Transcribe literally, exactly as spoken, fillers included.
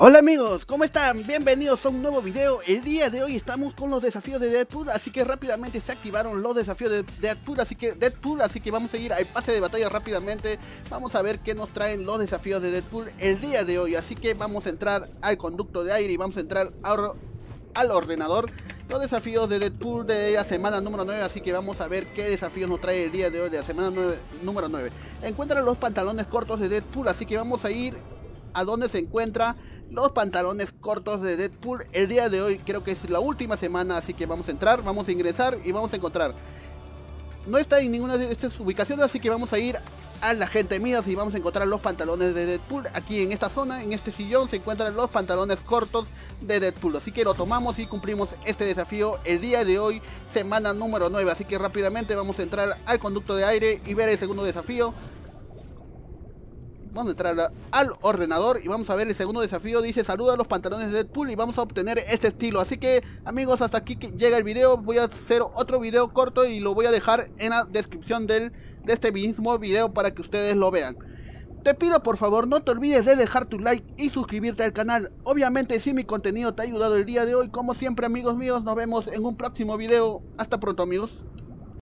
Hola amigos, ¿cómo están? Bienvenidos a un nuevo video. El día de hoy estamos con los desafíos de Deadpool, así que rápidamente se activaron los desafíos de Deadpool, así que Deadpool, así que vamos a ir al pase de batalla rápidamente. Vamos a ver qué nos traen los desafíos de Deadpool el día de hoy, así que vamos a entrar al conducto de aire y vamos a entrar a, al ordenador. Los desafíos de Deadpool de la semana número nueve, así que vamos a ver qué desafíos nos trae el día de hoy de la semana nueve, número nueve. Encuentra los pantalones cortos de Deadpool, así que vamos a ir a donde se encuentra los pantalones cortos de Deadpool el día de hoy. Creo que es la última semana, así que vamos a entrar, vamos a ingresar y vamos a encontrar. No está en ninguna de estas ubicaciones, así que vamos a ir a la gente mía y vamos a encontrar los pantalones de Deadpool. Aquí en esta zona, en este sillón, se encuentran los pantalones cortos de Deadpool, así que lo tomamos y cumplimos este desafío el día de hoy, semana número nueve. Así que rápidamente vamos a entrar al conducto de aire y ver el segundo desafío. Vamos a entrar al ordenador y vamos a ver el segundo desafío. Dice saluda a los pantalones de Deadpool y vamos a obtener este estilo. Así que amigos, hasta aquí que llega el video. Voy a hacer otro video corto y lo voy a dejar en la descripción del, de este mismo video para que ustedes lo vean. Te pido por favor no te olvides de dejar tu like y suscribirte al canal. Obviamente si mi contenido te ha ayudado el día de hoy, como siempre amigos míos, nos vemos en un próximo video. Hasta pronto amigos.